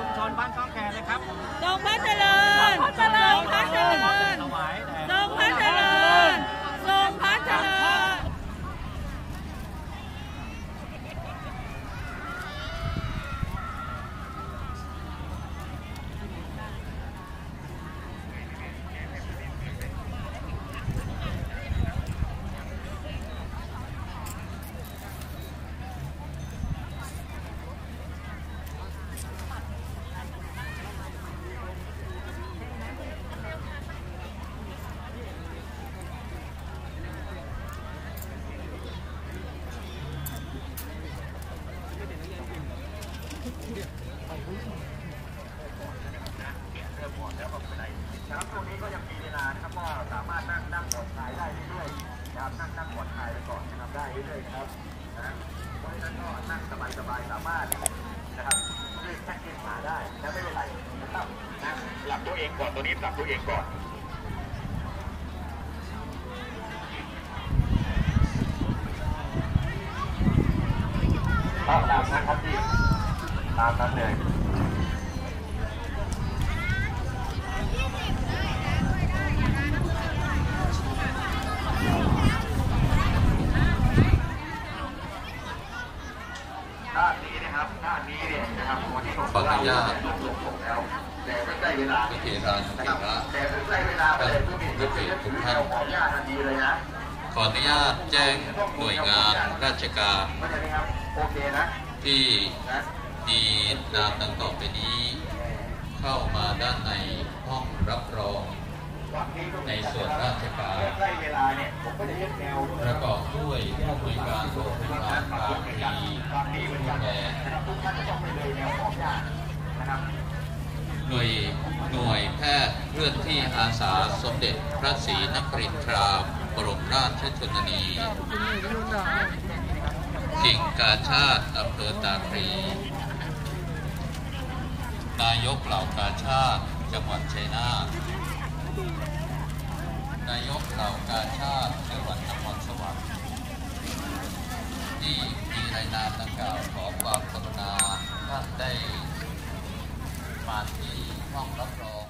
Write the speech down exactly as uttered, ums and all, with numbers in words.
ชุมชนบ้านช่องแคเลยครับทรงพระเจริญทรงพระเจริญพระเจริญถวายแด่ทรงพระเจริญทรงพระเจริญครับตรงนี้ก็ยังมีเวลานะครับก็สามารถนั่งนั่งผ่อนคลายได้เรื่อยๆนะครับนั่งนั่งผ่อนคลายไปก่อนนะครับได้เรื่อยๆครับนะเพราะฉะนั้นก็นั่งสบายๆสามารถนะครับยืดแข้งยืดขาได้แล้วไม่เป็นไรนะครับนะหลับตัวเองก่อนตัวนี้หลับตัวเองก่อนตามนะครับพี่ตามนั้นเลยด้านนี้นะครับด้านนี้เนี่ยนะครับวันที่ผมขออนุญาตแล้วแต่ไม่ใกล้เวลาพิธีการนะครับแต่ไม่ใกล้เวลาแต่ผู้มีสิทธิ์ทุกท่านขออนุญาตทันทีเลยนะขออนุญาตแจ้งหน่วยงานราชการที่มีนามดังต่อไปนี้เข้ามาด้านในห้องรับรองในส่วนราชการประกอบด้วยผู้บริการโรงพยาบาลบางพลีผู้แทนหน่วยหน่วยแพทย์เคลื่อนที่อาสาสมเด็จพระศรีนครินทราบรมราชชนนีกิ่งกาชาติอำเภอตาคลีนายกเหล่ากาชาติจังหวัดชัยนาทนายกเหล่ากาชาติจังหวัดนครสวรรค์ที่มีรายนามดังกล่าวขอความกรุณาท่านได้มาที่ห้องรับรอง